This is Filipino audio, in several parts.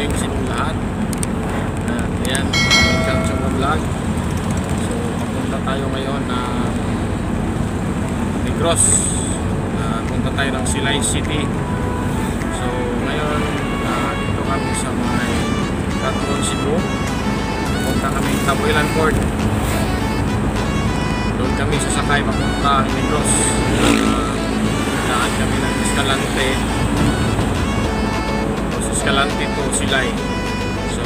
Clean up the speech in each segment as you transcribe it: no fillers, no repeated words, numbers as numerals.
morning sa inyong lahat. Ayan, welcome sa mga vlog. So, papunta tayo ngayon na Negros. Punta tayo ng Silay City. So, ngayon, dito kami sa may Catron, Cebu. Punta kami Taboylan Port. Doon kami sasakay papunta Negros. Daan kami ng Escalante. Escalante to Silay. So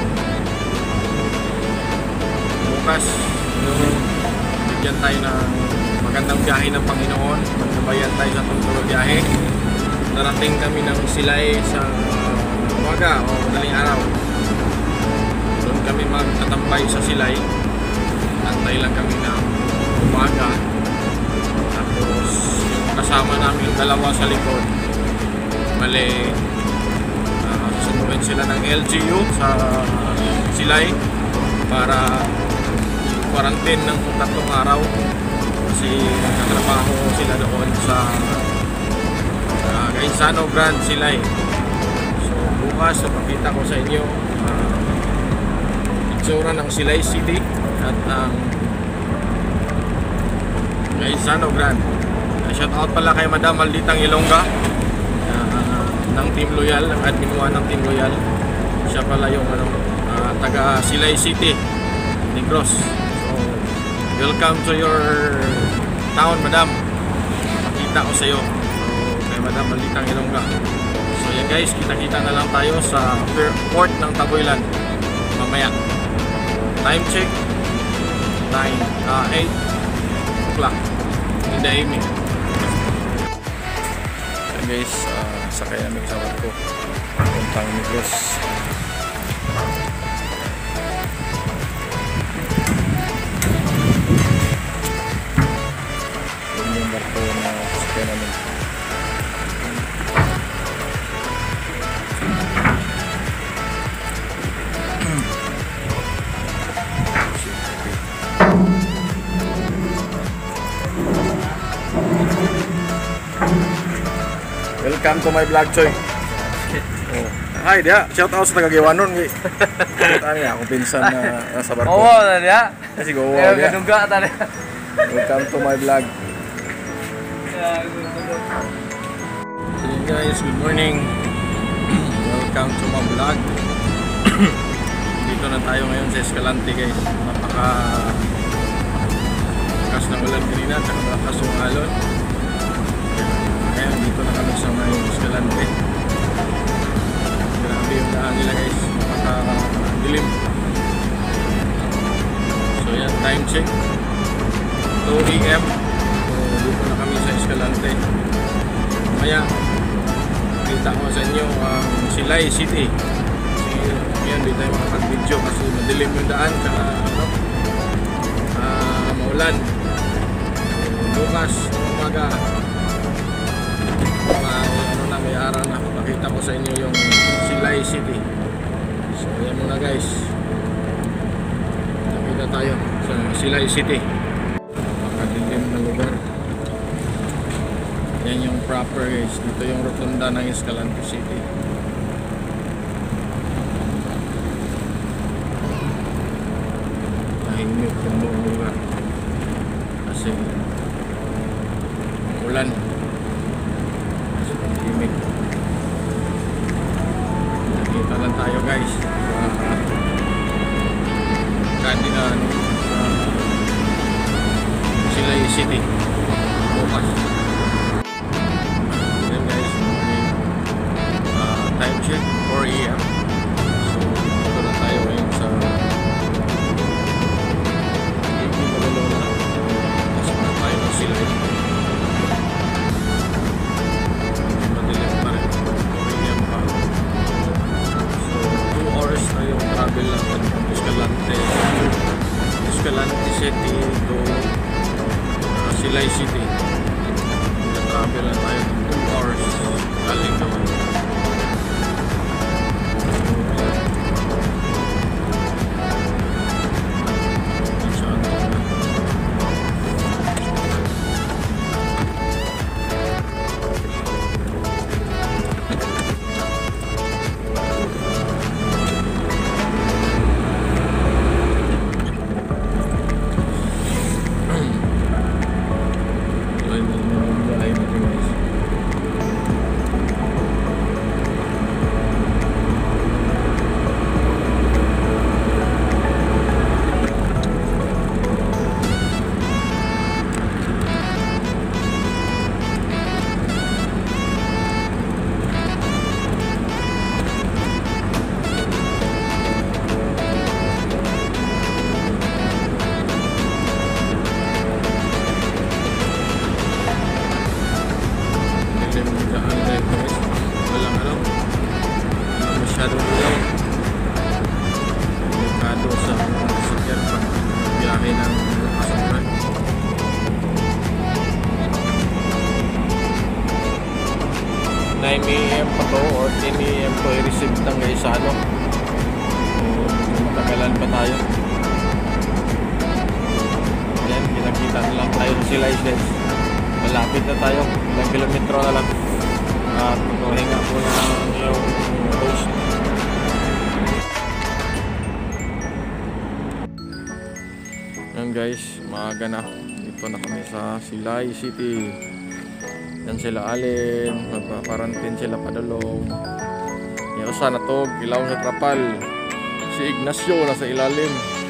bukas bigyan tayo ng magandang biyahe ng Panginoon. Magbabayan tayo sa tuloy biyahe. Narating kami ng Silay sa umaga o madaling araw. Doon kami magtatambay sa Silay. Antay lang kami ng umaga. Tapos yung kasama namin dalawa sa likod, mali, susunduin sila ng LGU sa Silay para quarantine ng 3 araw kasi nagtatrabaho sila doon sa Gaisano Grand Silay. So bukas papakita ko sa inyo itsura ng Silay City at ang Gaisano Grand. Shout out pala kay Madam Malditang Ilongga ng Team Loyal, ng admin 1 ng Team Loyal. Siya pala yung taga Silay City, Negros. So, welcome to your town, Madam. Pakita ko sa iyo. So, kay Madam Malditang Ilongga. So, yan guys, kita-kita na lang tayo sa port ng Taboylan mamaya. Time check, 8 o'clock in the evening. Guys, sakay namin sa barko puntang Negros. Yun yung barko na sakay namin. Welcome to my vlog, Choy. Oh. Hi, dia. Shout out sa taga-Giwanon. Shout out niya. Akong pinsan na nasa barko. Oo, na dia. Kasi gowa dia. Welcome to my vlog. So guys, good morning. Welcome to my vlog. Dito na tayo ngayon sa Escalante, guys. Lakas ng ulan kanina, tsaka lakas yung alon. Ngayon, dito na kami sa may Escalante. Grabe yung daan nila, guys. Dilim. So yan, time check 2 AM. So dito na kami sa Escalante. Maya kita ko sa inyo ang Silay City. Kasi yan, di tayo makapag-video kasi madilim yung daan, tsaka maulan. Bukas umaga may araw na pakita ko sa inyo yung Silay City. So yan muna guys, nakita tayo sa Silay City. Makadilim na lugar. Yan yung proper guys. Dito yung rotunda ng Escalante City. Tahimik yung buong lugar kasi ulan. Nakita lang tayo guys kandinan Silay City bukas. Then guys, morning time check 4 AM. So dito na tayo ngayon sa Lola. Pasok na tayo ng Silay. Travel lang from Escalante City to Silay City. Travel lang tayo 2 hours galing doon. delikado sa sasakyan pag biyahe ng kasamaran. 9 AM pa to or 10 AM to i-receive ng Gaisano. So matagalan pa tayo. Ayan, kinakita na lang tayo si license. Malapit na tayo, ilang kilometro na lang. At magpahinga po ng yung host. Ayan guys, maaga na. Dito na kami sa Silay City. Yan sila Alin, magpaparantin sila padulong. Yung usa na to, ilaw sa trapal. Si Ignacio nasa ilalim.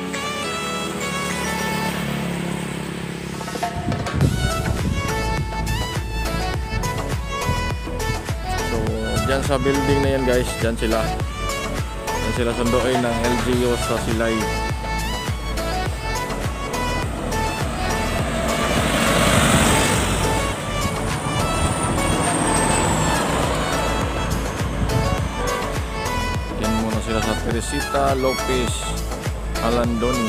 So, dyan sa building na yan guys, dyan sila. Dyan sila sunduin ng LGU sa Silay. Sila sa Teresita Lopez Alandoni.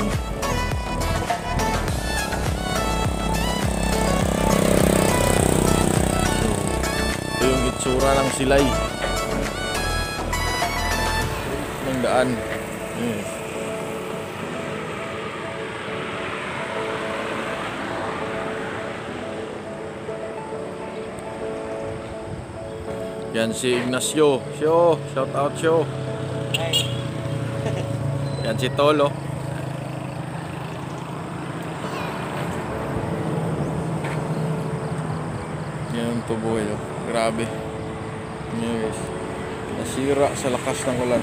So, ito yung itsura ng Silay ng daan. Yes. Yan si Ignacio. Shout out Syo. Yan si Tolo. Yan yung tubo yun. Grabe. Yes. Nasira sa lakas ng ulan.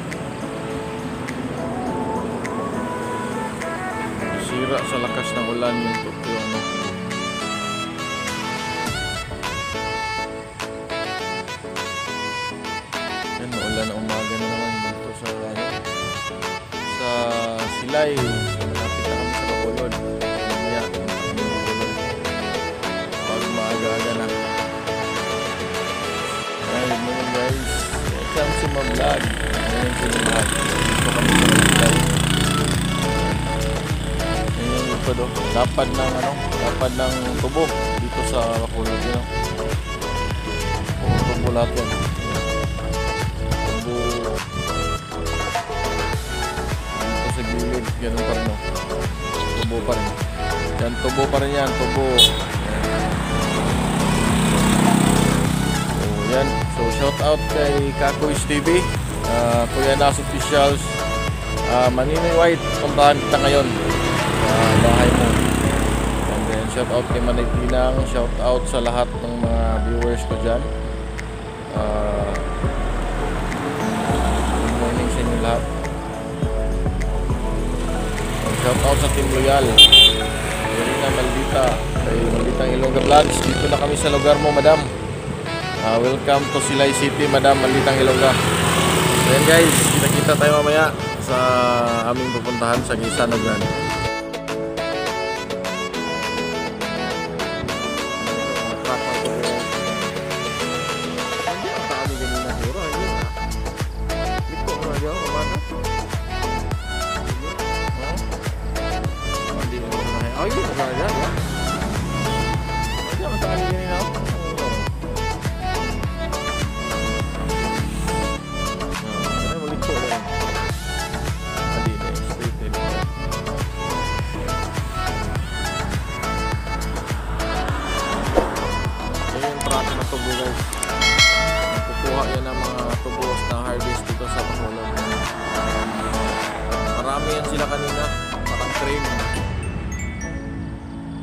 Nasira sa lakas ng ulan yung tubo ano. Yan, ulan na umaga na naman dito sa ano. Sa Silay, malapit na kami sa Bacolod. Mamaya, pag maaga-aga na. Ay, good morning guys. Welcome to my vlog. Ngayon ko yung lahat. Dito kami sa Silay. Yan yung likod o. Lapad ng ano, lapad ng tubo dito sa Bacolod yun. Tubo lahat yan. Sa gilid, ganun pa rin, no? Tubo pa rin. Yan, tubo pa rin yan, tubo. So, yan. So, shout out kay Kakoy's TV, Kuya Nas Officials, Manini White, puntahan kita ngayon sa bahay mo. And then, shout out kay Manay Pinang, shout out sa lahat ng mga viewers ko dyan. Good morning sa inyo lahat. Shout out sa Team Loyal, Irina Maldita, kay Malditang Ilongga Vlogs. Dito na kami sa lugar mo, madam. Welcome to Silay City, madam Malditang Ilongga. So yan guys, kita-kita tayo mamaya sa aming pupuntahan sa Gaisano Grande. Oh, yun na ya. Aja masalah gini na. Ano mo lito lang. Adi na straight din. Yung truck na tubo guys. Kukuha yan ng mga tubos na harvest dito sa Bacolod. Marami yan sila kanina. Parang train.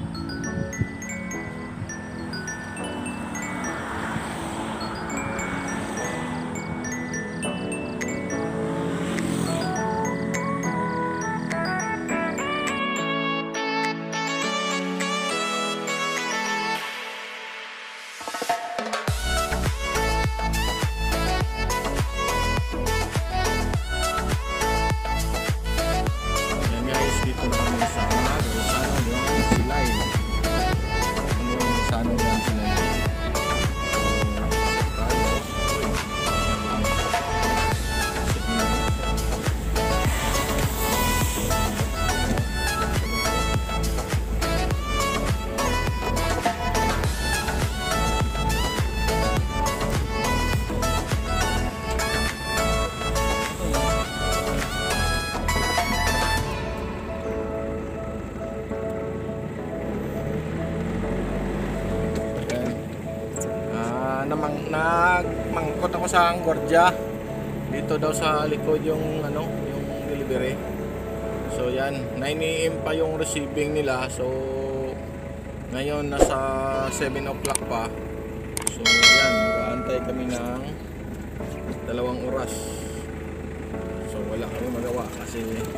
Nagmangkot ako sa gwardiya. Dito daw sa likod yung yung delivery. So yan, 9 AM pa yung receiving nila. So ngayon nasa 7 o'clock pa. So yan, mag-aantay kami ng 2 oras. So wala kami magawa kasi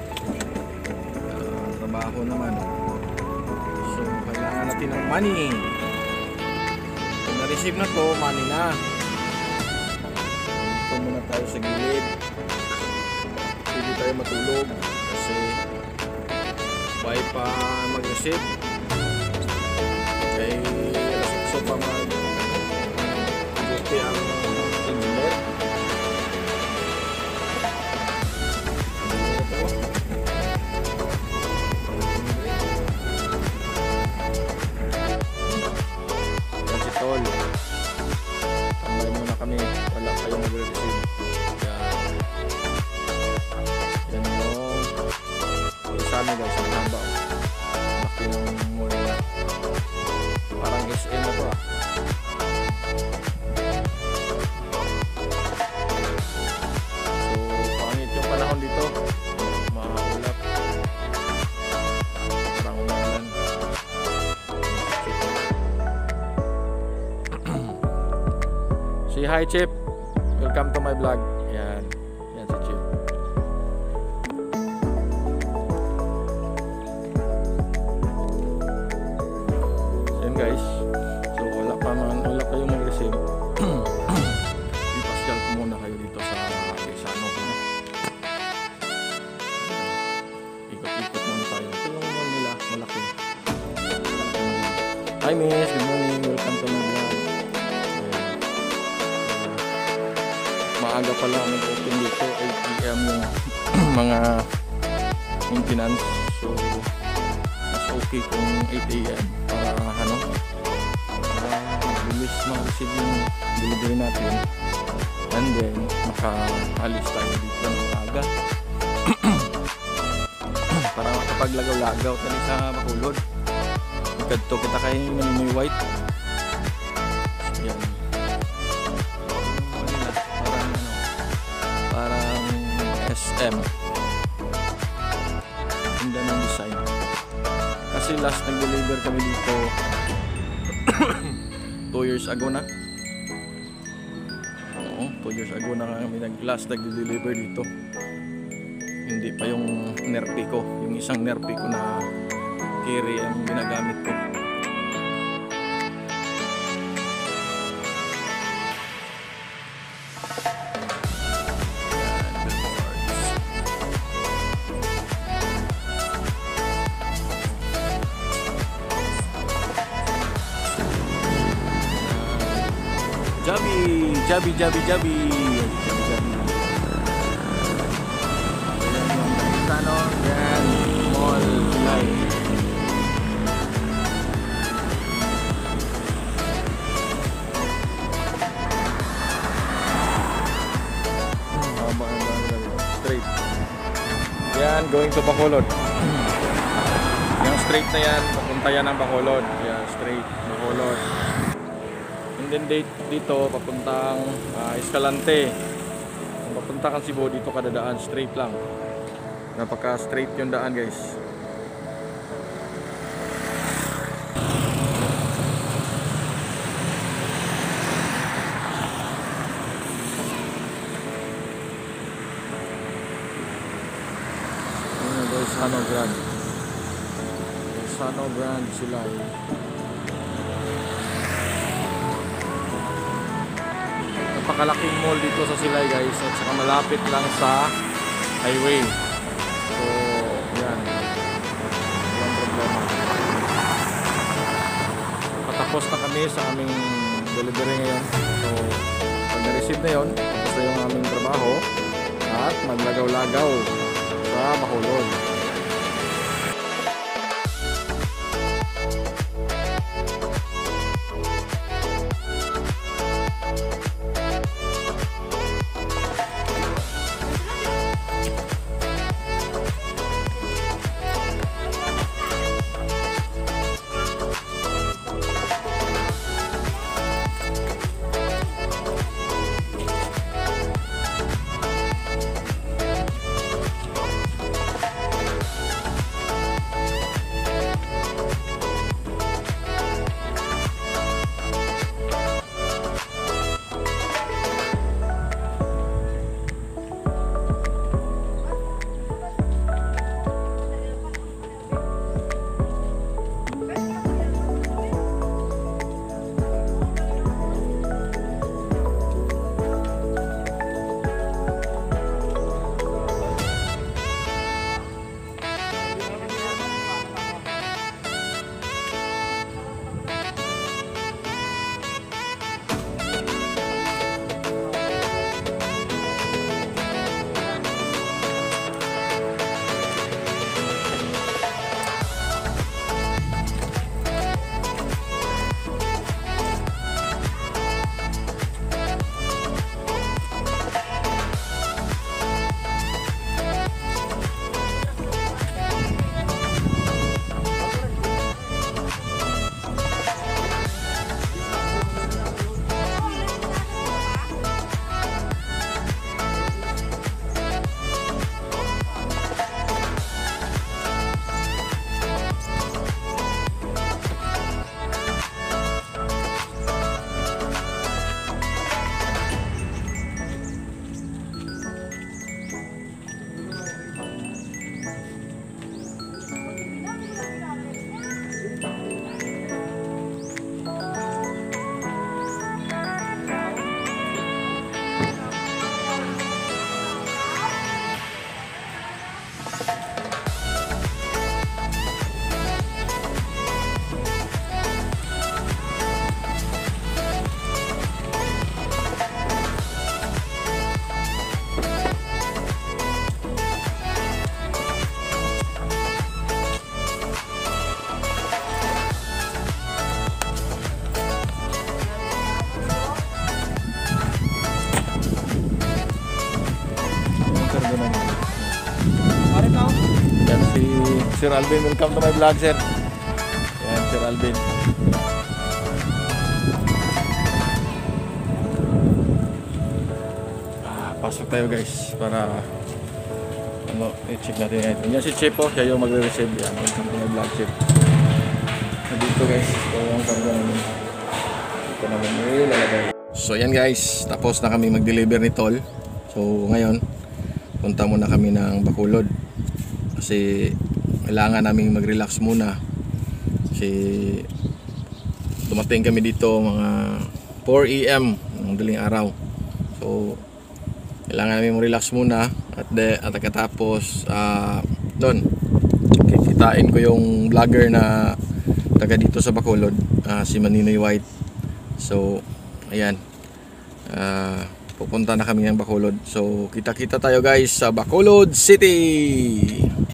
trabaho naman. So kailangan natin ng money. Kung na-receive na to, money na. Dito muna tayo sa gilid. Hindi tayo matulog kasi buhay pa mag-receive. Kay so pa mag-duty ang engineer. Tol, tambay muna kami, wala kayong mag-receive. Yan yung isa nyo guys, ang haba. Laki ng mula. Parang SM na to So pangit yung panahon dito, maulap, parang umulan. Say hi Chip, welcome to my vlog. Yan, yan si Chip. Yan guys, so wala kayong mag-receive. Ipasyal ko muna kayo dito sa Quezano. Ikot-ikot muna tayo. Ito yung mall nila, malaki. Hi miss, good morning, welcome to my vlog. Maaga pala mag-open dito, 8 PM yung mga maintenance. So mas okay kung 8 AM para para bilis ma-receive yung delivery natin, and then makaalis tayo dito ng maaga para makapaglagaw-lagaw tayo sa Bacolod. Ikadto kita kay Maninoy White. Yan. Parang SM. Ganda ng design. Kasi last nag-deliver kami dito 2 years ago na. Oo, 2 years ago na kami last nag-deliver dito. Hindi pa yung Nerpi ko. Yung isang Nerpi ko na carry ang ginagamit ko. Jabi. Quezano, yan, mall, live. Straight. Yan, going to Bacolod. Yung straight na yan, papunta yan ng Bacolod. Yan, straight, Bacolod. And then dito papuntang Escalante. Kung papunta kang Cebu, dito ka dadaan, straight lang. Napaka straight yung daan guys. Ayan guys, Sano Grand sila eh. Napakalaking mall dito sa Silay guys, at saka malapit lang sa highway. So yan, walang problema. Patapos na kami sa aming delivery ngayon. So pag na-receive na yun, tapos na yung aming trabaho at maglagaw-lagaw sa Bacolod. Yan si Sir Alvin. Welcome to my vlog, sir. Yan, Sir Alvin. Pasok tayo guys para ano, i-check natin yan. Yan si Chip po, siya yung magre-receive. Yan, welcome to my vlog, Chip. Dito guys, ito yung karga namin. Ito naman lalagay. So yan guys, tapos na kami mag-deliver ni Tol. So ngayon, punta muna kami ng Bacolod. Kasi kailangan namin mag-relax muna. Kasi dumating kami dito mga 4 AM ng daling araw. So kailangan namin mag-relax muna at katapos doon kikitain ko yung vlogger na taga dito sa Bacolod, si Maninoy White. So ayan, pupunta na kami ng Bacolod. So kita-kita tayo guys sa Bacolod City.